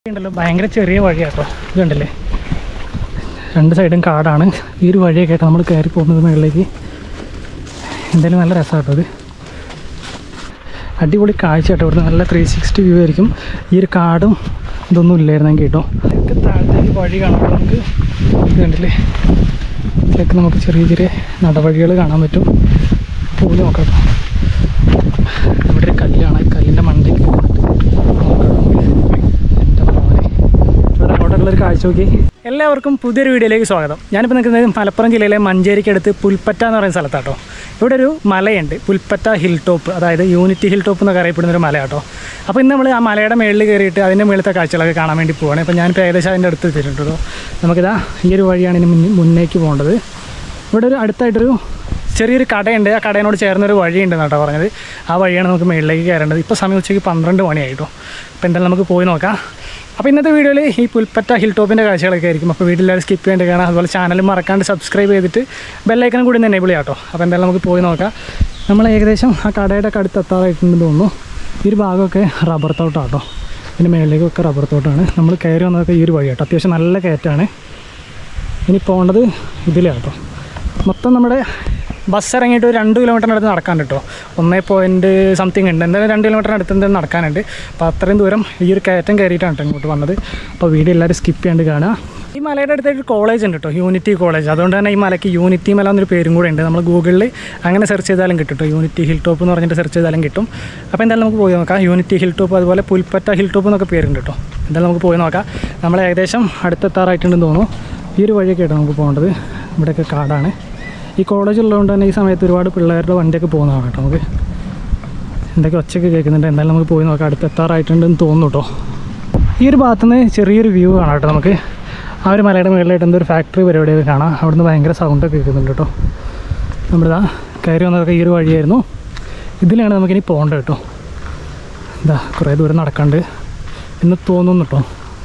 ഉണ്ടല്ലോ ഭയങ്കര ചെറിയ വഴിയാട്ടോ. ഇതുണ്ടല്ലേ, രണ്ട് സൈഡും കാടാണ്. ഈ ഒരു വഴിയൊക്കെ ആയിട്ട് നമ്മൾ കയറി പോകുന്നത് മുകളിലേക്ക്. എന്തായാലും നല്ല രസമാട്ടോ ഇത്. അടിപൊളി കാഴ്ച കേട്ടോ. ഇവിടുന്ന് നല്ല 360 വ്യൂ ആയിരിക്കും. ഈ ഒരു കാടും ഇതൊന്നും ഇല്ലായിരുന്നെങ്കിൽ കേട്ടോ. ഇതൊക്കെ താഴത്തേക്ക് വഴി കാണാം നമുക്ക്. ഇതുണ്ടല്ലേ, ഇതിലേക്ക് നമുക്ക് ചെറിയ ചെറിയ നടവഴികൾ കാണാൻ പറ്റും. പോയി നോക്കാം. ഇവിടെ ഒരു കല്ലാണ്. ഈ കല്ലിൻ്റെ മണ്ടയ്ക്ക് ഒരു കാഴ്ച നോക്കി. എല്ലാവർക്കും പുതിയൊരു വീഡിയോയിലേക്ക് സ്വാഗതം. ഞാനിപ്പോൾ നിൽക്കുന്നത് മലപ്പുറം ജില്ലയിലെ മഞ്ചേരിക്കടുത്ത് പുൽപ്പറ്റ എന്ന് പറയുന്ന സ്ഥലത്താട്ടോ. ഇവിടെ ഒരു മലയുണ്ട്, പുൽപ്പറ്റ ഹിൽ ടോപ്പ്, അതായത് യൂണിറ്റി ഹിൽ ടോപ്പ് എന്നൊക്കെ അറിയപ്പെടുന്നൊരു മലയാട്ടോ. അപ്പോൾ ഇന്ന് നമ്മൾ ആ മലയുടെ മേളിൽ കയറിയിട്ട് അതിൻ്റെ മേളത്തെ കാഴ്ചകളൊക്കെ കാണാൻ വേണ്ടി പോവുകയാണ്. ഇപ്പോൾ ഞാനിപ്പോൾ ഏകദേശം അതിൻ്റെ അടുത്ത് എത്തിയിട്ടുണ്ടോ. നമുക്കിതാ ഈ ഒരു വഴിയാണ് ഇനി മുന്നേക്ക് പോകേണ്ടത്. ഇവിടെ ഒരു അടുത്തായിട്ടൊരു ചെറിയൊരു കടയുണ്ട്. ആ കടയോട് ചേർന്നൊരു വഴിയുണ്ടെന്ന് കേട്ടോ പറഞ്ഞത്. ആ വഴിയാണ് നമുക്ക് മേളിലേക്ക് കയറേണ്ടത്. ഇപ്പോൾ സമയം ഉച്ചയ്ക്ക് 12 മണിയായിട്ടോ. അപ്പോൾ എന്തായാലും നമുക്ക് പോയി നോക്കാം. അപ്പോൾ ഇന്നത്തെ വീഡിയോയിൽ ഈ പുൽപ്പറ്റ ഹിൽ ടോപ്പിൻ്റെ കാഴ്ചകളൊക്കെ ആയിരിക്കും. അപ്പോൾ വീട്ടിലെല്ലാവരും സ്കിപ്പ് ചെയ്യേണ്ടി കാണാം. അതുപോലെ ചാനൽ മറക്കാണ്ട് സബ്സ്ക്രൈബ് ചെയ്തിട്ട് ബെല്ലൈക്കനും കൂടി എനേബിൾ ചെയ്യാം കേട്ടോ. അപ്പോൾ എന്തായാലും നമുക്ക് പോയി നോക്കാം. നമ്മൾ ഏകദേശം ആ കടയുടെ ഒക്കെ അടുത്ത് എത്താറായിട്ടുണ്ടെന്ന് തോന്നുന്നു. ഈ ഒരു ഭാഗമൊക്കെ റബ്ബർ തോട്ടാട്ടോ. ഇതിൻ്റെ മേളിലേക്കൊക്കെ റബ്ബർ തോട്ടാണ്. നമ്മൾ കയറി വന്നതൊക്കെ ഈ ഒരു വഴി കേട്ടോ. അത്യാവശ്യം നല്ല കയറ്റാണ്. ഇനി പോകേണ്ടത് ഇതിലാണ് കേട്ടോ. മൊത്തം നമ്മുടെ ബസ് ഇറങ്ങിയിട്ട് ഒരു 2 കിലോമീറ്ററിനടുത്ത് നടക്കാൻ കേട്ടോ. 1.something ഉണ്ട്. എന്തായാലും 2 കിലോമീറ്ററിനടുത്ത് എന്തായാലും നടക്കാനുണ്ട്. അപ്പോൾ അത്രയും ദൂരം ഈ ഒരു കയറ്റം കയറിയിട്ടാണ് കേട്ടോ ഇങ്ങോട്ട് വന്നത്. അപ്പോൾ വീഡിയോ എല്ലാവരും സ്കിപ്പ് ചെയ്യാണ്ട് കാണുക. ഈ മലയുടെ അടുത്തായിട്ട് കോളേജ് ഉണ്ട് കേട്ടോ, യൂണിറ്റി കോളേജ്. അതുകൊണ്ട് തന്നെ ഈ മലയ്ക്ക് യൂണിറ്റി മല എന്നൊരു പേരും കൂടെ ഉണ്ട്. നമ്മൾ ഗൂഗിളിൽ അങ്ങനെ സെർച്ച് ചെയ്താലും കിട്ടും കേട്ടോ. യൂണിറ്റി ഹിൽ ടോപ്പ് എന്ന് പറഞ്ഞിട്ട് സെർച്ച് ചെയ്താലും കിട്ടും. അപ്പോൾ എന്തായാലും നമുക്ക് പോയി നോക്കാം. യൂണിറ്റി ഹിൽ ടോപ്പ്, അതുപോലെ പുൽപ്പറ്റ ഹിൽ ടോപ്പ് എന്നൊക്കെ പേരുണ്ട് കേട്ടോ. എന്തായാലും നമുക്ക് പോയി നോക്കാം. നമ്മൾ ഏകദേശം അടുത്തെത്താറായിട്ടുണ്ടെന്ന് തോന്നുന്നു. ഈ ഒരു വഴിയൊക്കെ ആയിട്ട് നമുക്ക് പോകേണ്ടത്. ഇവിടെയൊക്കെ കാടാണ്. ഈ കോളേജ് ഉള്ളതുകൊണ്ട് തന്നെ ഈ സമയത്ത് ഒരുപാട് പിള്ളേരുടെ വണ്ടിയൊക്കെ പോകുന്നതാണ് കേട്ടോ. നമുക്ക് എന്തൊക്കെ ഒച്ചയൊക്കെ കേൾക്കുന്നുണ്ട്. എന്തായാലും നമുക്ക് പോയി നോക്കാം. അടുത്തെത്താറായിട്ടുണ്ടെന്ന് തോന്നുന്നു കേട്ടോ. ഈ ഒരു ഭാഗത്തുനിന്ന് ചെറിയൊരു വ്യൂ കാണാം കേട്ടോ. നമുക്ക് ആ ഒരു മലയുടെ മുകളിലായിട്ട് എന്തൊരു ഫാക്ടറി പരിപാടിയൊക്കെ കാണാം. അവിടുന്ന് ഭയങ്കര സൗണ്ടൊക്കെ കേൾക്കുന്നുണ്ട് കേട്ടോ. നമ്മളിതാ കയറി വന്നതൊക്കെ ഈ ഒരു വഴിയായിരുന്നു. ഇതിലാണ് നമുക്കിനി പോകേണ്ടത് കേട്ടോ. എന്താ കുറേ ദൂരം നടക്കാണ്ട് എന്ന് തോന്നുന്നു കേട്ടോ.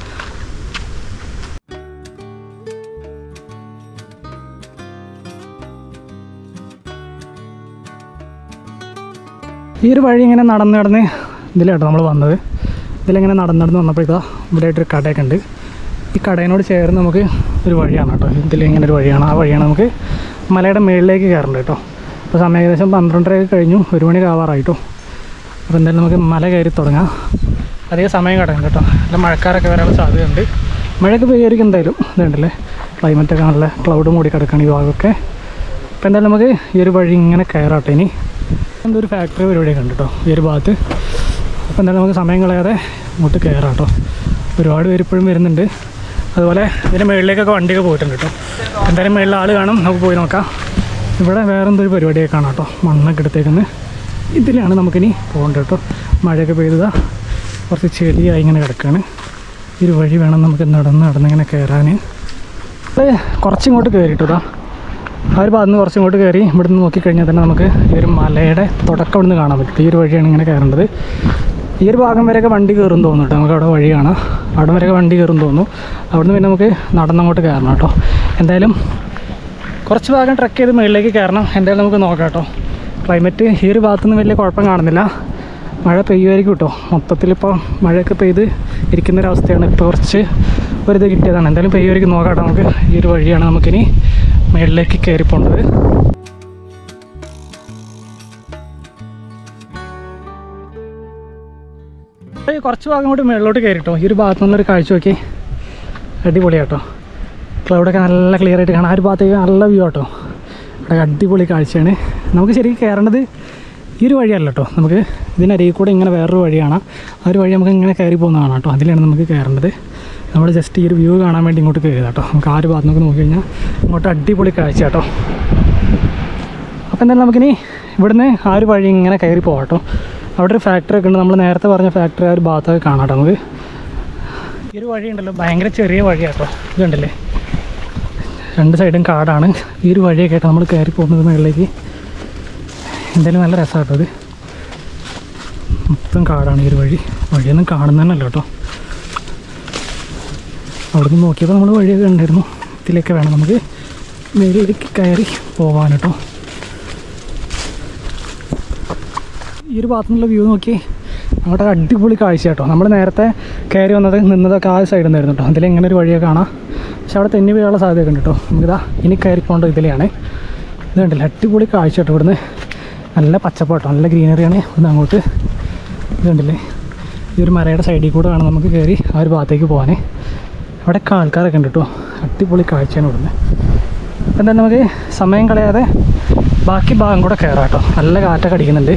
ഈ ഒരു വഴി ഇങ്ങനെ നടന്ന് ഇതിലാട്ടോ നമ്മൾ വന്നത്. ഇതിലിങ്ങനെ നടന്ന് വന്നപ്പോൾ ഇതാ ഇവിടെ ആയിട്ടൊരു കടയൊക്കെ ഉണ്ട്. ഈ കടയിനോട് ചേർന്ന് നമുക്ക് ഒരു വഴിയാണ് കേട്ടോ. ഇതിലിങ്ങനെ ഒരു വഴിയാണ്. ആ വഴിയാണ് നമുക്ക് മലയുടെ മുകളിലേക്ക് കയറേണ്ടത് കേട്ടോ. അപ്പോൾ സമയം ഏകദേശം 12:30 കഴിഞ്ഞു. 1 മണി ആവാറായിട്ടോ. അപ്പോൾ എന്തായാലും നമുക്ക് മല കയറി തുടങ്ങാം. അധികം സമയം കിടക്കുന്നുണ്ട് കേട്ടോ. നല്ല മഴക്കാരൊക്കെ വരാനുള്ള സാധ്യതയുണ്ട്. മഴയൊക്കെ പെയ്യായിരിക്കും എന്തായാലും. ഇതുണ്ടല്ലേ, ക്ലൈമറ്റൊക്കെ നല്ല ക്ലൗഡ് മൂടി കിടക്കുകയാണ് ഈ ഭാഗമൊക്കെ. അപ്പോൾ എന്തായാലും നമുക്ക് ഈ ഒരു വഴി ഇങ്ങനെ കയറാട്ടെ. ഇനി എന്തൊരു ഫാക്ടറി പരിപാടിയൊക്കെ ഉണ്ട് കേട്ടോ ഈ ഒരു ഭാഗത്ത്. അപ്പോൾ എന്തായാലും നമുക്ക് സമയം കളയാതെ ഇങ്ങോട്ട് കയറാം കേട്ടോ. ഒരുപാട് പേര് ഇപ്പോഴും വരുന്നുണ്ട്. അതുപോലെ ഇതിൻ്റെ മുകളിലേക്കൊക്കെ വണ്ടിയൊക്കെ പോയിട്ടുണ്ട് കേട്ടോ. എന്തായാലും മുകളിൽ ആൾ കാണും. നമുക്ക് പോയി നോക്കാം. ഇവിടെ വേറെ എന്തൊരു പരിപാടിയൊക്കെ കാണാം കേട്ടോ. മണ്ണൊക്കെ എടുത്തേക്കുന്നത് ഇതിലാണ് നമുക്കിനി പോകേണ്ടത് കേട്ടോ. മഴയൊക്കെ പെയ്തതാ കുറച്ച് ചെളിയായി ഇങ്ങനെ കിടക്കുകയാണ്. ഈ ഒരു വഴി വേണം നമുക്ക് നടന്നിങ്ങനെ കയറാൻ. കുറച്ചിങ്ങോട്ട് കയറിയിട്ടതാ ആ ഒരു ഭാഗത്ത് നിന്ന് കുറച്ചിങ്ങോട്ട് കയറി ഇവിടെ നിന്ന് നോക്കിക്കഴിഞ്ഞാൽ തന്നെ നമുക്ക് ഈ ഒരു മലയുടെ തുടക്കം ഇവിടെ നിന്ന് കാണാൻ പറ്റും. ഈ ഒരു വഴിയാണ് ഇങ്ങനെ കയറേണ്ടത്. ഈ ഒരു ഭാഗം വരെയൊക്കെ വണ്ടി കയറും തോന്നുന്നു കേട്ടോ. നമുക്ക് അവിടെ വഴി കാണാം. അവിടെ വരെയൊക്കെ വണ്ടി കയറും തോന്നുന്നു. അവിടെ നിന്ന് പിന്നെ നമുക്ക് നടന്നങ്ങോട്ട് കയറണം കേട്ടോ. എന്തായാലും കുറച്ച് ഭാഗം ട്രക്ക് ചെയ്ത് മുകളിലേക്ക് കയറണം. എന്തായാലും നമുക്ക് നോക്കാം കേട്ടോ. ക്ലൈമറ്റ് ഈ ഒരു ഭാഗത്തുനിന്ന് വലിയ കുഴപ്പം കാണുന്നില്ല. മഴ പെയ്യുമായിരിക്കും കേട്ടോ. മൊത്തത്തിലിപ്പോൾ മഴയൊക്കെ പെയ്ത് ഇരിക്കുന്നൊരവസ്ഥയാണ്. ഇപ്പോൾ കുറച്ച് ഒരിത് കിട്ടിയതാണ്. എന്തായാലും പെയ്യുമായിരിക്കും നോക്കാം കേട്ടോ. നമുക്ക് ഈ ഒരു വഴിയാണ് നമുക്കിനി മേളിലേക്ക് കയറി പോകേണ്ടത്. കുറച്ച് ഭാഗം കൂടി മേളിലോട്ട് കയറിട്ടോ. ഈ ഒരു ഭാഗത്തു നിന്നൊരു കാഴ്ച നോക്കി അടിപൊളിയാട്ടോ. ക്ലൗഡൊക്കെ നല്ല ക്ലിയർ ആയിട്ട് കാണാം. ആ ഒരു ഭാഗത്തേക്ക് നല്ല വ്യൂ ആട്ടോ. ഇവിടെ അടിപൊളി കാഴ്ചയാണ്. നമുക്ക് ശരിക്കും കയറേണ്ടത് ഈ ഒരു വഴിയല്ല കേട്ടോ. നമുക്ക് ഇതിനരികിൽ കൂടെ ഇങ്ങനെ വേറൊരു വഴിയാണ്. ആ ഒരു വഴി നമുക്ക് ഇങ്ങനെ കയറി പോകുന്നതാണ് കേട്ടോ. അതിലാണ് നമുക്ക് കയറേണ്ടത്. നമ്മൾ ജസ്റ്റ് ഈ ഒരു വ്യൂ കാണാൻ വേണ്ടി ഇങ്ങോട്ട് കയറിയതാണ് കേട്ടോ. നമുക്ക് ആ ഒരു ഭാഗത്ത് നോക്കി നോക്കിക്കഴിഞ്ഞാൽ ഇങ്ങോട്ട് അടിപൊളി കാഴ്ച കേട്ടോ. അപ്പോൾ എന്തായാലും നമുക്കിനി ഇവിടുന്ന് ആ ഒരു വഴി ഇങ്ങനെ കയറി പോകാം കേട്ടോ. അവിടെ ഒരു ഫാക്ടറി ഒക്കെ ഉണ്ട്. നമ്മൾ നേരത്തെ പറഞ്ഞ ഫാക്ടറി ആ ഒരു ഭാഗത്തൊക്കെ കാണാം കേട്ടോ. നമുക്ക് ഈ ഒരു വഴി ഉണ്ടല്ലോ ഭയങ്കര ചെറിയ വഴിയാട്ടോ. ഇതുണ്ടല്ലേ, രണ്ട് സൈഡും കാടാണ്. ഈ ഒരു വഴിയൊക്കെ ആയിട്ട് നമ്മൾ കയറി പോകുന്നത് മുകളിലേക്ക്. എന്തായാലും നല്ല രസമാട്ടോ. ഇത് മൊത്തം കാടാണ് ഈ ഒരു വഴി. വഴിയൊന്നും കാണുന്നതന്നല്ല കേട്ടോ. അവിടെ നിന്ന് നോക്കിയപ്പോൾ നമ്മൾ വഴിയൊക്കെ ഉണ്ടായിരുന്നു. ഇതിലേക്ക് വേണം നമുക്ക് മേളിലേക്ക് കയറി പോകാൻ കേട്ടോ. ഈ ഒരു ഭാഗത്തു നിന്നുള്ള വ്യൂ നോക്കി അങ്ങോട്ട് അടിപൊളി കാഴ്ച കേട്ടോ. നമ്മൾ നേരത്തെ കയറി നിന്നതൊക്കെ ആ സൈഡിൽ നിന്നായിരുന്നു കേട്ടോ. അതിലിങ്ങനെ ഒരു വഴിയൊക്കെ കാണാം. പക്ഷെ അവിടെ തെന്നി വീഴാനുള്ള സാധ്യതയൊക്കെ ഉണ്ട് കേട്ടോ. നമുക്കിതാ ഇനി കയറി പോകേണ്ടത് ഇതിലെയാണ്. ഇത് കണ്ടില്ല, അടിപൊളി കാഴ്ച കേട്ടോ. ഇവിടുന്ന് നല്ല പച്ചപ്പാട്ടോ, നല്ല ഗ്രീനറിയാണ്. ഇവിടുന്ന് അങ്ങോട്ട് ഇത് കണ്ടില്ലേ, ഈ ഒരു മലയുടെ സൈഡിൽ കൂടെ വേണം നമുക്ക് കയറി ആ ഒരു ഭാഗത്തേക്ക് പോകാൻ. അവിടെയൊക്കെ ആൾക്കാരൊക്കെ ഉണ്ട് കേട്ടോ. അടിപൊളി കാഴ്ചയാണ് ഇവിടുന്ന്. അപ്പം എന്തായാലും നമുക്ക് സമയം കളയാതെ ബാക്കി ഭാഗം കൂടെ കയറാം കേട്ടോ. നല്ല കാറ്റൊക്കെ അടിക്കുന്നുണ്ട്.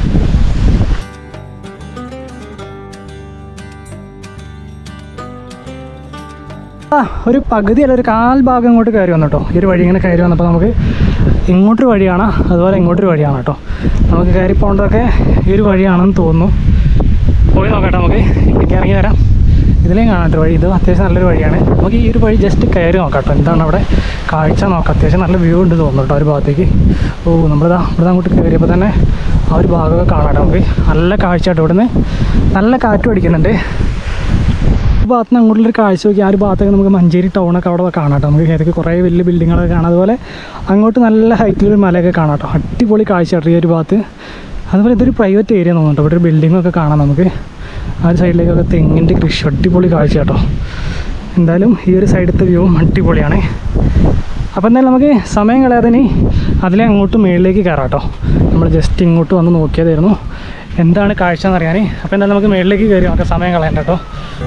ഒരു പകുതി അല്ല, ഒരു കാൽ ഭാഗം ഇങ്ങോട്ട് കയറി വന്നു കേട്ടോ. ഈ ഒരു വഴി ഇങ്ങനെ കയറി വന്നപ്പോൾ നമുക്ക് ഇങ്ങോട്ടൊരു വഴിയാണ്, അതുപോലെ ഇങ്ങോട്ടൊരു വഴിയാണ് കേട്ടോ. നമുക്ക് കയറി പോകേണ്ടതൊക്കെ ഈ ഒരു വഴിയാണെന്ന് തോന്നുന്നു. പോയി നോക്കട്ടെ, നമുക്ക് എനിക്ക് ഇറങ്ങി വരാം. ഇതിലേയും കാണാൻ വഴി, ഇത് അത്യാവശ്യം നല്ലൊരു വഴിയാണ്. നമുക്ക് ഈ ഒരു വഴി ജസ്റ്റ് കയറി നോക്കാം കേട്ടോ. എന്താണ് അവിടെ കാഴ്ച നോക്കാം. അത്യാവശ്യം നല്ല വ്യൂ ഉണ്ട് തോന്നുന്നു കേട്ടോ ഒരു ഭാഗത്തേക്ക്. നമ്മളിതാ ഇവിടെ അങ്ങോട്ട് കയറിയപ്പോൾ തന്നെ ആ ഒരു ഭാഗമൊക്കെ കാണാം. നമുക്ക് നല്ല കാഴ്ച കേട്ടോ. ഇവിടുന്ന് നല്ല കാറ്റും അടിക്കുന്നുണ്ട്. ഈ ഭാഗത്ത് നിന്ന് അങ്ങോട്ടുള്ളൊരു കാഴ്ച നോക്കി ആ ഒരു ഭാഗത്തൊക്കെ നമുക്ക് മഞ്ചേരി ടൗണൊക്കെ അവിടെ കാണാം കേട്ടോ. നമുക്ക് ഏതൊക്കെ കുറേ വലിയ ബിൽഡിങ്ങുകളൊക്കെ കാണാം. അതുപോലെ അങ്ങോട്ട് നല്ല ഹൈറ്റിലൊരു മലയൊക്കെ കാണാം കേട്ടോ. അടിപൊളി കാഴ്ച കേട്ടോ ഈ ഒരു ഭാഗത്ത്. അതുപോലെ ഇതൊരു പ്രൈവറ്റ് ഏരിയ തോന്നുന്നുണ്ട്. ഇവിടെ ഒരു ബിൽഡിങ്ങൊക്കെ കാണാം നമുക്ക്. ആ ഒരു സൈഡിലേക്കൊക്കെ തെങ്ങിൻ്റെ കൃഷി, അടിപൊളി കാഴ്ച കേട്ടോ. എന്തായാലും ഈ ഒരു സൈഡത്തെ വ്യൂവും അടിപൊളിയാണ്. അപ്പോൾ എന്തായാലും നമുക്ക് സമയം കളയാതെ ഇനി അതിലെ അങ്ങോട്ട് മുകളിലേക്ക് കയറാം കേട്ടോ. നമ്മൾ ജസ്റ്റ് ഇങ്ങോട്ട് വന്ന് നോക്കിയതായിരുന്നു എന്താണ് കാഴ്ച എന്നറിയാൻ. അപ്പോൾ എന്തായാലും നമുക്ക് മുകളിലേക്ക് കയറി നോക്കാം, സമയം കളയണ്ട കേട്ടോ.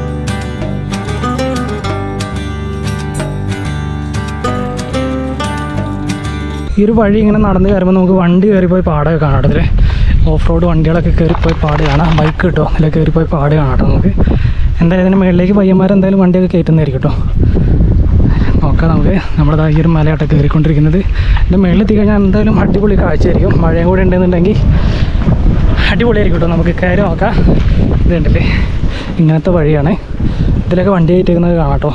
ഈ ഒരു വഴി ഇങ്ങനെ നടന്ന് കയറുമ്പോൾ നമുക്ക് വണ്ടി കയറിപ്പോയി പാടൊക്കെ കാണാം കേട്ടോ. ഇതിൽ ഓഫ് റോഡ് വണ്ടികളൊക്കെ കയറിപ്പോയി പാട് കാണാം. ബൈക്ക് കിട്ടോ അതിൽ കയറിപ്പോയി പാട് കാണാം കേട്ടോ. നമുക്ക് എന്തായാലും ഇതിന് മുകളിലേക്ക് പയ്യന്മാരെന്തായാലും വണ്ടിയൊക്കെ കയറ്റുന്നതായിരിക്കും കേട്ടോ. നോക്കാം നമുക്ക്. നമ്മളിതാ ഈ ഒരു മലയാട്ടം കയറിക്കൊണ്ടിരിക്കുന്നത്. ഇതിൻ്റെ മുകളിൽ എത്തിക്കഴിഞ്ഞാൽ എന്തായാലും അടിപൊളി കാഴ്ചയായിരിക്കും. മഴയും കൂടെ ഉണ്ടെന്നുണ്ടെങ്കിൽ അടിപൊളിയായിരിക്കും കേട്ടോ. നമുക്ക് കയറി നോക്കാം. ഇതുണ്ടല്ലേ, ഇങ്ങനത്തെ വഴിയാണ്. ഇതിലൊക്കെ വണ്ടി കയറ്റിക്കുന്നത് കാണാം കേട്ടോ.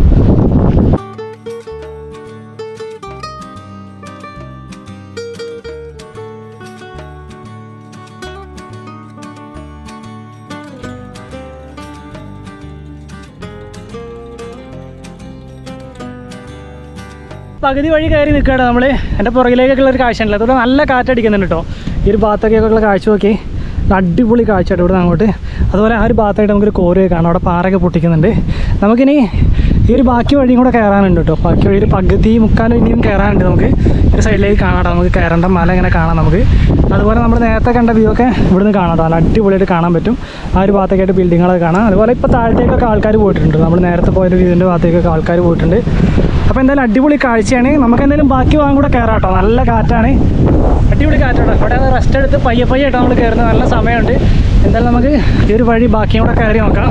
പകുതി വഴി കയറി നിൽക്കുകയാണ് നമ്മൾ. എൻ്റെ പുറകിലേക്കൊക്കെയുള്ള ഒരു കാഴ്ച ഉണ്ടല്ലോ. അതുകൊണ്ട് നല്ല കാറ്റടിക്കുന്നുണ്ട് കേട്ടോ. ഈ ഒരു ഭാഗത്തൊക്കെയുള്ള കാഴ്ച നോക്കി, അടിപൊളി കാഴ്ച കേട്ടോ ഇവിടെ അങ്ങോട്ട്. അതുപോലെ ആ ഒരു ഭാഗത്തായിട്ട് നമുക്കൊരു കോരയൊക്കെ കാണാം. അവിടെ പാറയൊക്കെ പൊട്ടിക്കുന്നുണ്ട്. നമുക്കിനി ഈ ഒരു ബാക്കി വഴിയും കൂടെ കയറാനുണ്ട് കേട്ടോ. ബാക്കി വഴി ഒരു പകുതി മുക്കാലും ഇനിയും കയറാനുണ്ട്. നമുക്ക് ഈ ഒരു സൈഡിലേക്ക് കാണാം. നമുക്ക് കയറേണ്ട മല ഇങ്ങനെ കാണാം നമുക്ക്. അതുപോലെ നമ്മൾ നേരത്തെ കണ്ട വ്യൂ ഒക്കെ ഇവിടുന്ന് കാണാം കേട്ടോ. നല്ല അടിപൊളിയായിട്ട് കാണാൻ പറ്റും. ആ ഒരു ഭാഗത്തേക്കായിട്ട് ബിൽഡിങ്ങുകളൊക്കെ കാണാം. അതുപോലെ ഇപ്പോൾ താഴത്തേക്കൊക്കെ ആൾക്കാർ പോയിട്ടുണ്ട്. നമ്മൾ നേരത്തെ പോയൊരു വീടിൻ്റെ ഭാഗത്തേക്കൊക്കെ ആൾക്കാർ പോയിട്ടുണ്ട്. അപ്പോൾ എന്തായാലും അടിപൊളി കാഴ്ചയാണ്. നമുക്ക് എന്തായാലും ബാക്കി ഭാഗം കൂടെ കയറാം കേട്ടോ. നല്ല കാറ്റാണ്, അടിപൊളി കാറ്റാണ്. ഇവിടെ റെസ്റ്റ് എടുത്ത് പയ്യെ ആയിട്ട് നമ്മൾ കയറുന്നത്. നല്ല സമയമുണ്ട്. എന്തായാലും നമുക്ക് ഈ ഒരു വഴി ബാക്കിയും കൂടെ കയറി നോക്കാം.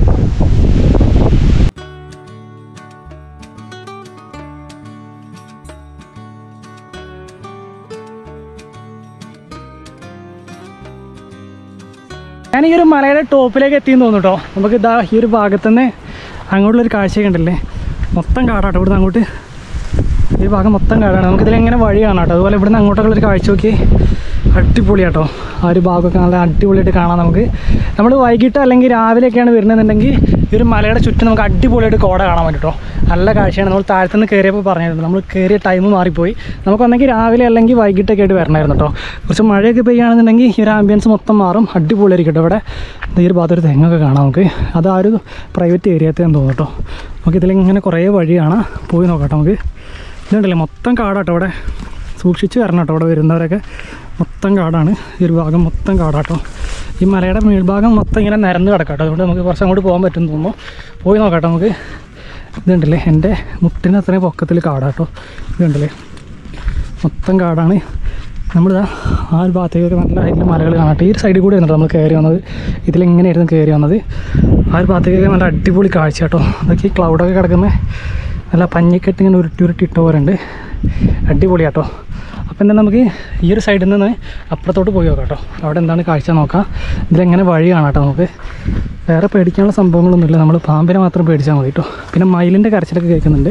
ഞാൻ ഈ ഒരു മലയുടെ ടോപ്പിലേക്ക് എത്തിയെന്ന് തോന്നുന്നു കേട്ടോ. നമുക്ക് ഇതാ ഈ ഒരു ഭാഗത്തുനിന്ന് അങ്ങോട്ടുള്ളൊരു കാഴ്ചയൊക്കെ ഉണ്ടല്ലേ. മൊത്തം കാടാട്ടോ. ഇവിടുന്ന് അങ്ങോട്ട് ഈ ഭാഗം മൊത്തം കാടാണ്. നമുക്കിതിലെങ്ങനെ വഴി കാണാം കേട്ടോ. അതുപോലെ ഇവിടുന്ന് അങ്ങോട്ടുള്ളൊരു കാഴ്ച നോക്കി അടിപൊളിയാട്ടോ. ആ ഒരു ഭാഗമൊക്കെ നല്ല അടിപൊളിയായിട്ട് കാണാം നമുക്ക്. നമ്മൾ വൈകിട്ട് അല്ലെങ്കിൽ രാവിലെയൊക്കെയാണ് വരുന്നതെന്നുണ്ടെങ്കിൽ ഈ ഒരു മലയുടെ ചുറ്റും നമുക്ക് അടിപൊളിയായിട്ട് കോട കാണാൻ പറ്റും കേട്ടോ. നല്ല കാഴ്ചയാണ്. നമ്മൾ താഴത്തുനിന്ന് കയറിയപ്പോൾ പറഞ്ഞിരുന്നു, നമ്മൾ കയറിയ ടൈം മാറിപ്പോയി. നമുക്കൊന്നെങ്കിൽ രാവിലെ അല്ലെങ്കിൽ വൈകിട്ടൊക്കെ ആയിട്ട് വരണമായിരുന്നു കേട്ടോ. കുറച്ച് മഴയൊക്കെ പെയ്യുകയാണെന്നുണ്ടെങ്കിൽ ഈ ഒരു ആംബിയൻസ് മൊത്തം മാറും. അടിപൊളിയായിരിക്കും കേട്ടോ. ഇവിടെ ഈ ഒരു ഭാഗത്തൊരു തെങ്ങൊക്കെ കാണാം നമുക്ക്. അത് ആ ഒരു പ്രൈവറ്റ് ഏരിയത്തേന്ന് തോന്നുന്നു കേട്ടോ. നമുക്ക് ഇതിലിങ്ങനെ കുറേ വഴിയാണ്. പോയി നോക്കാം കേട്ടോ. നമുക്ക് ഇതുണ്ടല്ലേ, മൊത്തം കാടാട്ടോ. ഇവിടെ സൂക്ഷിച്ച് വരണം കേട്ടോ. ഇവിടെ വരുന്നവരൊക്കെ മൊത്തം കാടാണ്. ഈ ഒരു ഭാഗം മൊത്തം കാടാട്ടോ. ഈ മലയുടെ മേൽഭാഗം മൊത്തം ഇങ്ങനെ നിരന്ന് കിടക്കാം കേട്ടോ. അതുകൊണ്ട് നമുക്ക് കുറച്ച് അങ്ങോട്ട് പോകാൻ പറ്റുമെന്ന് തോന്നുന്നു. പോയി നോക്കാം കേട്ടോ നമുക്ക്. ഇതുണ്ടല്ലേ, എൻ്റെ മുട്ടിന് അത്രയും പൊക്കത്തിൽ കാടാട്ടോ. ഇതുണ്ടല്ലേ, മൊത്തം കാടാണ്. നമ്മളിതാ ആ ഒരു ഭാഗത്തേക്കൊക്കെ നല്ല അതിൽ മലകൾ കാണട്ടെ. ഈ ഒരു സൈഡിൽ കൂടെ ആയിരുന്നു നമ്മൾ കയറി വന്നത്. ഇതിലെങ്ങനെയായിരുന്നു കയറി വന്നത്. ആ ഒരു ഭാഗത്തേക്കൊക്കെ നല്ല അടിപൊളി കാഴ്ച കേട്ടോ. അതൊക്കെ ഈ ക്ലൗഡൊക്കെ കിടക്കുന്നത് നല്ല പഞ്ഞിക്കെട്ട് ഇങ്ങനെ ഉരുട്ടി ഇട്ട പോലെ ഉണ്ട്. അടിപൊളിയാട്ടോ. അപ്പോൾ എന്താ നമുക്ക് ഈ ഒരു സൈഡിൽ നിന്ന് അപ്പുറത്തോട്ട് പോയി നോക്കാം കേട്ടോ. അവിടെ എന്താണ് കാഴ്ച നോക്കാം. ഇതിലെങ്ങനെ വഴി കാണാം കേട്ടോ. നമുക്ക് വേറെ പേടിക്കാനുള്ള സംഭവങ്ങളൊന്നുമില്ല. നമ്മൾ പാമ്പിനെ മാത്രം പേടിച്ചാൽ മതി കേട്ടോ. പിന്നെ മയിലിൻ്റെ കരച്ചിലൊക്കെ കേൾക്കുന്നുണ്ട്.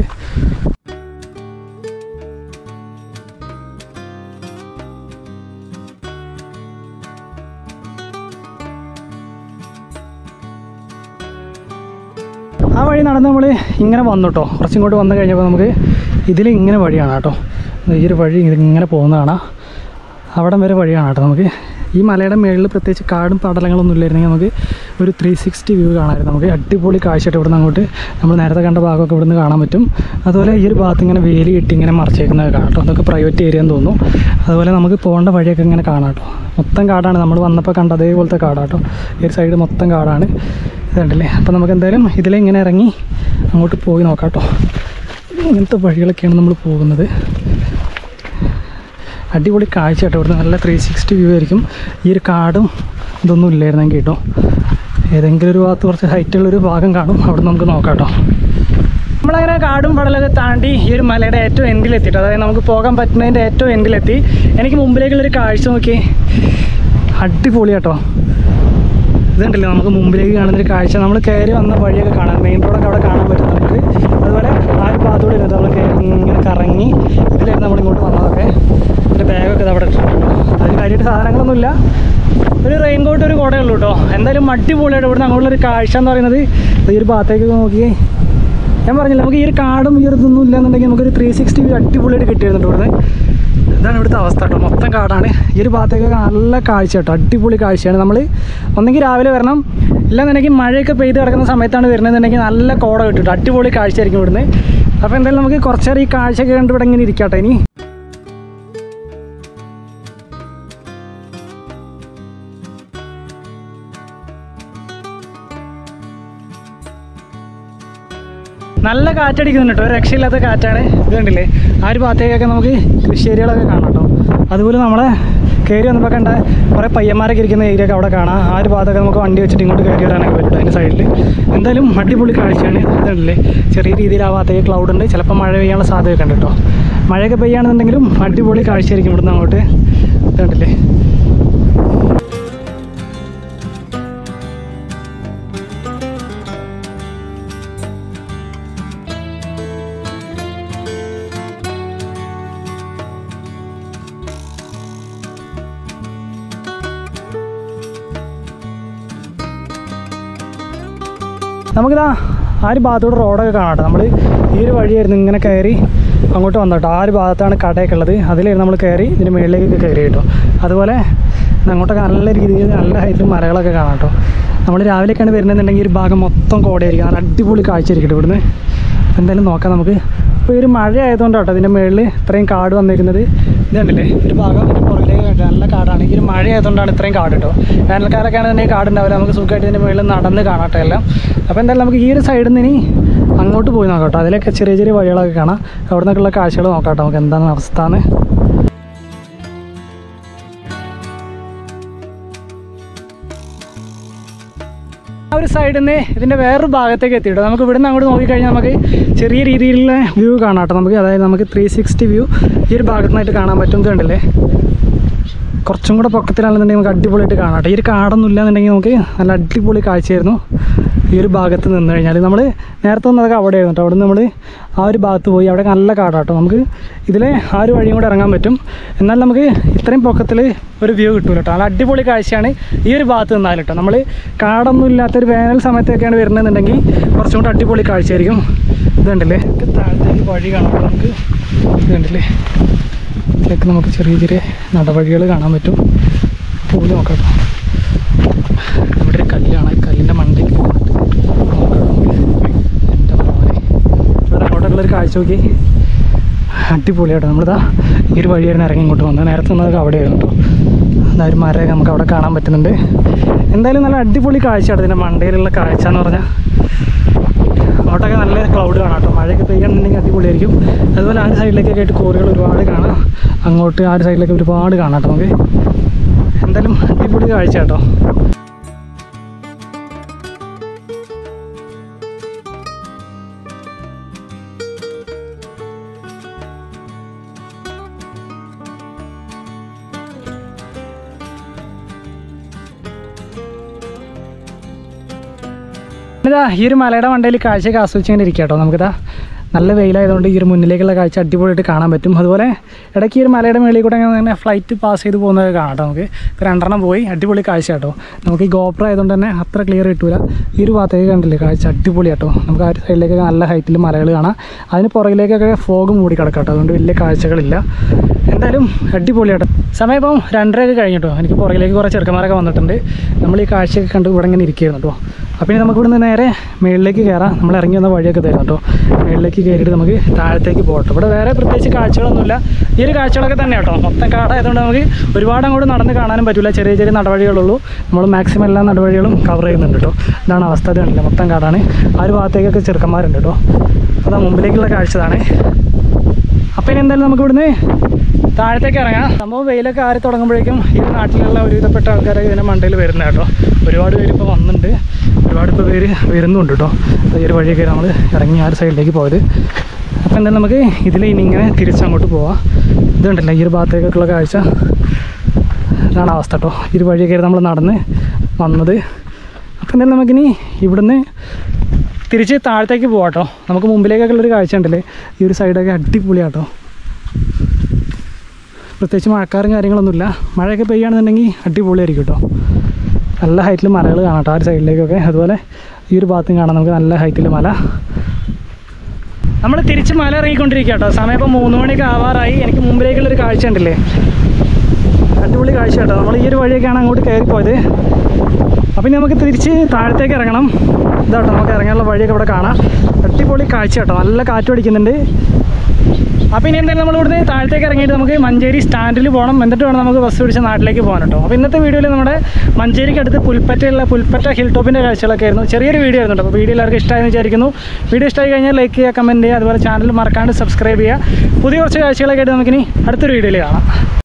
ആ വഴി നടന്ന് നമ്മൾ ഇങ്ങനെ വന്നു കേട്ടോ. കുറച്ചിങ്ങോട്ട് വന്നു കഴിഞ്ഞപ്പോൾ നമുക്ക് ഇതിൽ ഇങ്ങനെ വഴിയാണ് കേട്ടോ. ഈ ഒരു വഴി ഇങ്ങനെ പോകുന്നതാണ്. അവിടം വരെ വഴിയാണ് കേട്ടോ. നമുക്ക് ഈ മലയുടെ മുകളിൽ പ്രത്യേകിച്ച് കാടും പടലങ്ങളൊന്നും ഇല്ലായിരുന്നെങ്കിൽ നമുക്ക് ഒരു 360 വ്യൂ കാണാമായിരുന്നു. നമുക്ക് അടിപൊളി കാഴ്ചയായിട്ട് ഇവിടുന്ന് അങ്ങോട്ട് നമ്മൾ നേരത്തെ കണ്ട ഭാഗമൊക്കെ ഇവിടുന്ന് കാണാൻ പറ്റും. അതുപോലെ ഈ ഒരു ഭാഗത്ത് ഇങ്ങനെ വേലി കെട്ടി ഇങ്ങനെ മറച്ചേക്കുന്നത് കാണാം കേട്ടോ. അതൊക്കെ പ്രൈവറ്റ് ഏരിയ എന്ന് തോന്നുന്നു. അതുപോലെ നമുക്ക് പോകേണ്ട വഴിയൊക്കെ ഇങ്ങനെ കാണാം കേട്ടോ. മൊത്തം കാടാണ്, നമ്മൾ വന്നപ്പോൾ കണ്ട അതേപോലത്തെ കാടാട്ടോ. ഈ ഒരു സൈഡ് മൊത്തം കാടാണ്, ഇതുണ്ടല്ലേ. അപ്പോൾ നമുക്ക് എന്തായാലും ഇതിലെ ഇങ്ങനെ ഇറങ്ങി അങ്ങോട്ട് പോയി നോക്കാം കേട്ടോ. ഇങ്ങനത്തെ വഴികളൊക്കെയാണ് നമ്മൾ പോകുന്നത്. അടിപൊളി കാഴ്ച കേട്ടോ. ഇവിടുന്ന് നല്ല 360 വ്യൂ ആയിരിക്കും. ഈ ഒരു കാടും ഇതൊന്നും ഇല്ലായിരുന്നെങ്കിൽ കേട്ടോ. ഏതെങ്കിലും ഒരു ഭാഗത്ത് കുറച്ച് ഹൈറ്റുള്ളൊരു ഭാഗം കാണും, അവിടെ നമുക്ക് നോക്കാം കേട്ടോ. നമ്മളങ്ങനെ കാടും പടലൊക്കെ താണ്ടി ഈ ഒരു മലയുടെ ഏറ്റവും എൻഡിലെത്തിയിട്ട്, അതായത് നമുക്ക് പോകാൻ പറ്റുന്നതിൻ്റെ ഏറ്റവും എൻഡിലെത്തി. എനിക്ക് മുമ്പിലേക്കുള്ളൊരു കാഴ്ച നോക്കി, അടിപൊളി കേട്ടോ. ഇതുണ്ടല്ലോ നമുക്ക് മുമ്പിലേക്ക് കാണുന്നൊരു കാഴ്ച. നമ്മൾ കയറി വന്ന വഴിയൊക്കെ കാണാം, മെയിൻ റോഡൊക്കെ അവിടെ കാണാൻ പറ്റും നമുക്ക്. അതുപോലെ ആ ഒരു ഭാഗത്തോടെ ഇരുന്നിട്ട് നമ്മൾ കയറി ഇങ്ങനെ കറങ്ങി ഇതിലായിരുന്നു നമ്മളിങ്ങോട്ട് വന്നതൊക്കെ. എൻ്റെ ബാഗൊക്കെ അവിടെ ഇട്ടിട്ടുണ്ട്. അതിന് കാര്യമായിട്ട് സാധനങ്ങളൊന്നുമില്ല, ഒരു റെയിൻ കോട്ട് ഒരു കുടയേ ഉള്ളൂ കേട്ടോ. എന്തായാലും അടിപൊളിയായിട്ട് ഇവിടുന്ന് അങ്ങോട്ടുള്ളൊരു കാഴ്ച എന്ന് പറയുന്നത്. ഈ ഒരു ഭാഗത്തേക്ക് നോക്കിയേ, ഞാൻ പറഞ്ഞില്ല നമുക്ക് ഈ ഒരു കാടും ഈ ഒരു ഇതൊന്നും ഇല്ലാന്നുണ്ടെങ്കിൽ നമുക്കൊരു 360 വ്യൂ അടിപൊളിയായിട്ട് കിട്ടിയിരുന്നുണ്ട് ഇവിടുന്ന്. ഇതാണ് ഇവിടുത്തെ അവസ്ഥ കേട്ടോ, മൊത്തം കാടാണ്. ഈ ഒരു ഭാഗത്തേക്കൊക്കെ നല്ല കാഴ്ച കേട്ടോ, അടിപൊളി കാഴ്ചയാണ്. നമ്മൾ ഒന്നെങ്കിൽ രാവിലെ വരണം, ഇല്ലെന്നുണ്ടെങ്കിൽ മഴയൊക്കെ പെയ്ത് കിടക്കുന്ന സമയത്താണ് വരുന്നതെന്നുണ്ടെങ്കിൽ നല്ല കോട കിട്ടും, അടിപൊളി കാഴ്ചയായിരിക്കും ഇവിടുന്ന്. അപ്പോൾ എന്തായാലും നമുക്ക് കുറച്ചേരം ഈ കാഴ്ചയൊക്കെ കണ്ട് ഇവിടെ ഇങ്ങനെ ഇരിക്കട്ടെ. ഇനി നല്ല കാറ്റടിക്കുന്നുണ്ട് കേട്ടോ, ഒരു രക്ഷയില്ലാത്ത കാറ്റാണ്. ഇത് കണ്ടില്ലേ, ആ ഒരു ഭാഗത്തേക്കൊക്കെ നമുക്ക് കൃഷിയേരിയകളൊക്കെ കാണാം കേട്ടോ. അതുപോലെ നമ്മളെ കയറി വന്നപ്പോൾ കണ്ട കുറേ പയ്യന്മാരൊക്കെ ഇരിക്കുന്ന ഏരിയ ഒക്കെ അവിടെ കാണാം. ആ ഒരു ഭാഗത്തൊക്കെ നമുക്ക് വണ്ടി വെച്ചിട്ട് ഇങ്ങോട്ട് കയറി വരാനൊക്കെ പറ്റും അതിൻ്റെ സൈഡിൽ. എന്തായാലും അടിപൊളി കാഴ്ചയാണ്. ഇതുണ്ടല്ലേ, ചെറിയ രീതിയിൽ ആ ഭാഗത്തേക്ക് ക്ലൗഡ് ഉണ്ട്, ചിലപ്പോൾ മഴ പെയ്യാനുള്ള സാധ്യതയൊക്കെ ഉണ്ട് കേട്ടോ. മഴയൊക്കെ പെയ്യുകയാണെന്നുണ്ടെങ്കിലും അടിപൊളി കാഴ്ചയായിരിക്കും ഇവിടുന്ന് അങ്ങോട്ട്. ഇതുണ്ടല്ലേ, നമുക്കിതാ ആ ഒരു ഭാഗത്തോടെ റോഡൊക്കെ കാണാം. നമ്മൾ ഈ ഒരു വഴിയായിരുന്നു ഇങ്ങനെ കയറി അങ്ങോട്ട് വന്നോട്ടോ. ആ ഒരു ഭാഗത്താണ് കടയൊക്കെ ഉള്ളത്, അതിലായിരുന്നു നമ്മൾ കയറി ഇതിന് മുകളിലേക്കൊക്കെ കയറി കേട്ടോ. അതുപോലെ അങ്ങോട്ടൊക്കെ നല്ല രീതിയിൽ നല്ല ഹൈറ്റിൽ മലകളൊക്കെ കാണാം കേട്ടോ. നമ്മൾ രാവിലെയൊക്കെയാണ് വരുന്നതെന്നുണ്ടെങ്കിൽ ഒരു ഭാഗം മൊത്തം കോടയായിരിക്കും, നല്ല അടിപൊളി കാഴ്ചയായിരിക്കും ഇവിടുന്ന്. എന്തായാലും നോക്കാം നമുക്ക്. ഇപ്പോൾ ഒരു മഴ ആയതുകൊണ്ട് കേട്ടോ ഇതിൻ്റെ മുകളിൽ ഇത്രയും കാട് വന്നിരിക്കുന്നത്. ഇതുണ്ടല്ലേ, ഒരു ഭാഗം പുറകിലേക്ക് നല്ല കാടാണ്. ഈ ഒരു മഴ ആയതുകൊണ്ടാണ് ഇത്രയും കാട് കേട്ടോ. വേനൽക്കാലൊക്കെ ആണെന്നുണ്ടെങ്കിൽ കാടുണ്ടാവില്ല, നമുക്ക് സുഖമായിട്ട് ഇതിൻ്റെ മുകളിൽ നടന്ന് കാണാട്ടെ എല്ലാം. അപ്പോൾ എന്തായാലും നമുക്ക് ഈ ഒരു സൈഡിൽ നിന്ന് ഇനി അങ്ങോട്ട് പോയി നോക്കാം കേട്ടോ. അതിലൊക്കെ ചെറിയ ചെറിയ വഴികളൊക്കെ കാണാം, അവിടെ നിന്നൊക്കെയുള്ള കാഴ്ചകൾ നോക്കാം കേട്ടോ നമുക്ക് എന്താണ് അവസ്ഥ എന്ന്. ആ ഒരു സൈഡിൽ നിന്ന് ഇതിൻ്റെ വേറൊരു ഭാഗത്തേക്ക് എത്തിയിട്ടോ. നമുക്ക് ഇവിടെ നിന്ന് അങ്ങോട്ട് നോക്കിക്കഴിഞ്ഞാൽ നമുക്ക് ചെറിയ രീതിയിലുള്ള വ്യൂ കാണാം കേട്ടോ നമുക്ക്. അതായത് നമുക്ക് 360 വ്യൂ ഈ ഒരു ഭാഗത്തു നിന്നായിട്ട് കാണാൻ പറ്റും. ഇതുണ്ടല്ലേ, കുറച്ചും കൂടെ പൊക്കത്തിലാണെന്നുണ്ടെങ്കിൽ നമുക്ക് അടിപൊളിയായിട്ട് കാണാം കേട്ടോ. ഈ ഒരു കാടൊന്നും ഇല്ലാന്നുണ്ടെങ്കിൽ നമുക്ക് നല്ല അടിപൊളി കാഴ്ചയായിരുന്നു ഈ ഒരു ഭാഗത്ത് നിന്ന് കഴിഞ്ഞാൽ. നമ്മൾ നേരത്തെ വന്നതൊക്കെ അവിടെ ആയിരുന്നു കേട്ടോ. അവിടെ നിന്ന് നമ്മൾ ആ ഒരു ഭാഗത്ത് പോയി, അവിടെ നല്ല കാടാട്ടോ. നമുക്ക് ഇതിലെ ആ ഒരു വഴിയും കൂടെ ഇറങ്ങാൻ പറ്റും. എന്നാൽ നമുക്ക് ഇത്രയും പൊക്കത്തിൽ ഒരു വ്യൂ കിട്ടുമല്ലോ കേട്ടോ. നല്ല അടിപൊളി കാഴ്ചയാണ് ഈ ഒരു ഭാഗത്ത് നിന്നാൽ കേട്ടോ. നമ്മൾ കാടൊന്നും ഇല്ലാത്തൊരു വേനൽ സമയത്തൊക്കെയാണ് വരുന്നതെന്നുണ്ടെങ്കിൽ കുറച്ചും കൂടെ അടിപൊളി കാഴ്ചയായിരിക്കും. ഇതുണ്ടല്ലേ, താഴത്തേക്ക് വഴി കാണാം നമുക്ക്. ഇതുണ്ടല്ലേ, ഇതിലേക്ക് നമുക്ക് ചെറിയ ചെറിയ നടവഴികൾ കാണാൻ പറ്റും. പോയി നോക്കാം കേട്ടോ. ഇവിടെ ഒരു കല്ലാണ്, കല്ലിൻ്റെ മണ്ടയ്ക്ക് എൻ്റെ മോനെ ഇവിടെ അങ്ങോട്ടുള്ളൊരു കാഴ്ച നോക്കി, അടിപൊളിയാട്ടോ. നമ്മളിതാ ഈ ഒരു വഴിയായിരുന്നു ഇറങ്ങി ഇങ്ങോട്ട് വന്നത്. നേരത്തെ വന്നതൊക്കെ അവിടെയായിരുന്നു കേട്ടോ. അതാ ഒരു മരമൊക്കെ നമുക്ക് അവിടെ കാണാൻ പറ്റുന്നുണ്ട്. എന്തായാലും നല്ല അടിപൊളി കാഴ്ചയാണ് ഇതിൻ്റെ മണ്ടയിലുള്ള കാഴ്ച എന്ന് പറഞ്ഞാൽ. അങ്ങോട്ടൊക്കെ നല്ല ക്ലൗഡ് കാണാം കേട്ടോ. മഴയൊക്കെ പെയ്യണമെന്നുണ്ടെങ്കിൽ അടിപൊളിയായിരിക്കും. അതുപോലെ ആ ഒരു സൈഡിലേക്കൊക്കെ ആയിട്ട് കോറികൾ ഒരുപാട് കാണാം. അങ്ങോട്ട് ആ ഒരു സൈഡിലേക്ക് ഒരുപാട് കാണാം കേട്ടോ നമുക്ക്. എന്തായാലും അടിപൊളി കാഴ്ച കേട്ടോ. ഇതാ ഈ ഒരു മലയുടെ മണ്ടയിൽ കാഴ്ചയൊക്കെ ആസ്വദിച്ചിങ്ങനെ ഇരിക്കുക കേട്ടോ. നമുക്കിതാ നല്ല വെയിലായതുകൊണ്ട് ഈ ഒരു മുന്നിലേക്കുള്ള കാഴ്ച അടിപൊളിയായിട്ട് കാണാൻ പറ്റും. അതുപോലെ ഇടയ്ക്ക് ഈ ഒരു മലയുടെ മേളിൽ കൂടെ അങ്ങനെ ഫ്ലൈറ്റ് പാസ് ചെയ്ത് പോകുന്നത് കാണാം നമുക്ക്. ഇപ്പോൾ 2 പോയി, അടിപൊളി കാഴ്ച കേട്ടോ. നമുക്ക് ഈ ഗോപ്രോ ആയതുകൊണ്ട് തന്നെ അത്ര ക്ലിയർ കിട്ടില്ല. ഈ ഒരു ഭാഗത്തേക്ക് കണ്ടില്ലേ കാഴ്ച അടിപൊളി കേട്ടോ. നമുക്ക് ആ ഒരു സൈഡിലേക്കൊക്കെ നല്ല ഹൈറ്റിൽ മലകൾ കാണാം. അതിന് പുറകിലേക്കൊക്കെ ഫോഗ് മൂടി കിടക്കാം കേട്ടോ. അതുകൊണ്ട് വലിയ കാഴ്ചകളില്ല. എന്തായാലും അടിപൊളിയാട്ടോ. സമയം ഇപ്പം 2:30 കഴിഞ്ഞിട്ടോ. എനിക്ക് പുറകിലേക്ക് കുറേ ചെറുക്കന്മാരൊക്കെ വന്നിട്ടുണ്ട്. നമ്മൾ ഈ കാഴ്ചയൊക്കെ കണ്ട് ഇവിടെ ഇങ്ങനെ ഇരിക്കുകയായിരുന്നു കേട്ടോ. അപ്പോൾ ഇനി നമുക്ക് ഇവിടുന്ന് നേരെ മേളിലേക്ക് കയറാം. നമ്മൾ ഇറങ്ങി വന്ന വഴിയൊക്കെ തരുന്നു കേട്ടോ. മേളിലേക്ക് കയറിയിട്ട് നമുക്ക് താഴത്തേക്ക് പോകട്ടോ. ഇവിടെ വേറെ പ്രത്യേകിച്ച് കാഴ്ചകളൊന്നുമില്ല. ഈ ഒരു കാഴ്ചകളൊക്കെ തന്നെ കേട്ടോ. മൊത്തം കാടായതുകൊണ്ട് നമുക്ക് ഒരുപാട് അങ്ങോട്ട് നടന്ന് കാണാനും പറ്റില്ല. ചെറിയ ചെറിയ നടവഴികളുള്ളൂ. നമ്മൾ മാക്സിമം എല്ലാ നടവഴികളും കവർ ചെയ്യുന്നുണ്ട് കേട്ടോ. ഇതാണ് അവസ്ഥ. കണ്ടില്ല, മൊത്തം കാടാണ്. ആ ഒരു ഭാഗത്തേക്കൊക്കെ ചെറുക്കന്മാരുണ്ട് കേട്ടോ. അതാ മുമ്പിലേക്കുള്ള കാഴ്ച ഇതാണ്. അപ്പോൾ ഇനി എന്തായാലും നമുക്ക് ഇവിടുന്ന് താഴത്തേക്ക് ഇറങ്ങാം. സംഭവം വെയിലൊക്കെ ആറി തുടങ്ങുമ്പോഴേക്കും ഈ നാട്ടിലുള്ള ഒരുവിധപ്പെട്ട ആൾക്കാരൊക്കെ ഇതിൻ്റെ മണ്ടയിൽ വരുന്നത് കേട്ടോ. ഒരുപാട് പേര് ഇപ്പോൾ വന്നിട്ടുണ്ട്, ഒരുപാട് ഇപ്പോൾ പേര് വരുന്നുണ്ട് കേട്ടോ. ഈ ഒരു വഴിയൊക്കെ നമ്മൾ ഇറങ്ങി ആ ഒരു സൈഡിലേക്ക് പോയത്. അപ്പോൾ എന്തായാലും നമുക്ക് ഇതിൽ ഇനി ഇങ്ങനെ തിരിച്ചങ്ങോട്ട് പോവാം. ഇതുണ്ടല്ലോ ഈ ഒരു ഭാഗത്തേക്കൊക്കെയുള്ള കാഴ്ച, ഇതാണ് അവസ്ഥ കേട്ടോ. ഈ ഒരു വഴിയൊക്കെ നമ്മൾ നടന്ന് വന്നത്. അപ്പോൾ എന്തായാലും നമുക്കിനി ഇവിടുന്ന് തിരിച്ച് താഴത്തേക്ക് പോകാം കേട്ടോ. നമുക്ക് മുമ്പിലേക്കൊക്കെ ഉള്ളൊരു കാഴ്ച ഉണ്ടല്ലേ, ഈ ഒരു സൈഡൊക്കെ അടിപൊളിയാട്ടോ. പ്രത്യേകിച്ച് മഴക്കാരും കാര്യങ്ങളൊന്നുമില്ല. മഴയൊക്കെ പെയ്യുകയാണെന്നുണ്ടെങ്കിൽ അടിപൊളിയായിരിക്കും കേട്ടോ. നല്ല ഹൈറ്റിൽ മലകൾ കാണാം കേട്ടോ ആ ഒരു സൈഡിലേക്കൊക്കെ. അതുപോലെ ഈ ഒരു ഭാഗത്തും കാണാം നമുക്ക് നല്ല ഹൈറ്റിൽ മല. നമ്മൾ തിരിച്ച് മല ഇറങ്ങിക്കൊണ്ടിരിക്കുക കേട്ടോ. സമയം ഇപ്പോൾ 3 മണിയൊക്കെ ആവാറായി. എനിക്ക് മുമ്പിലേക്കുള്ളൊരു കാഴ്ച ഉണ്ടല്ലേ, അടിപൊളി കാഴ്ച കേട്ടോ. നമ്മൾ ഈ ഒരു വഴിയൊക്കെയാണ് അങ്ങോട്ട് കയറിപ്പോയത്. അപ്പം ഇനി നമുക്ക് തിരിച്ച് താഴത്തേക്ക് ഇറങ്ങണം. ഇതാട്ടോ നമുക്ക് ഇറങ്ങാനുള്ള വഴിയൊക്കെ ഇവിടെ കാണാം. അടിപൊളി കാഴ്ച കേട്ടോ. നല്ല കാറ്റ് അടിക്കുന്നുണ്ട്. അപ്പോൾ ഇനി എന്തായാലും നമ്മൾ ഇവിടുന്ന് താഴത്തേക്ക് ഇറങ്ങിയിട്ട് നമുക്ക് മഞ്ചേരി സ്റ്റാൻഡിൽ പോകണം. എന്നിട്ട് വേണം നമുക്ക് ബസ് പിടിച്ച് നാട്ടിലേക്ക് പോകാൻ കേട്ടോ. അപ്പോൾ ഇന്നത്തെ വീഡിയോയിൽ നമ്മുടെ മഞ്ചേരിക്ക് അടുത്ത് പുൽപ്പറ്റ ഹിൽ ടോപ്പിൻ്റെ കാഴ്ചകളൊക്കെ ആയിരുന്നു. ചെറിയൊരു വീഡിയോ ആയിരുന്നു. അപ്പോൾ വീഡിയോ എല്ലാവർക്കും ഇഷ്ടമായെന്ന് വിചാരിക്കുന്നു. വീഡിയോ ഇഷ്ടമായി കഴിഞ്ഞാൽ ലൈക്ക് ചെയ്യുക, കമൻറ്റ് ചെയ്യുക. അതുപോലെ ചാനൽ മറക്കാണ്ട് സബ്സ്ക്രൈബ് ചെയ്യുക. പുതിയ കുറച്ച് കാഴ്ചകളൊക്കെ ആയിട്ട് നമുക്കിനി അടുത്തൊരു വീഡിയോയിൽ കാണാം.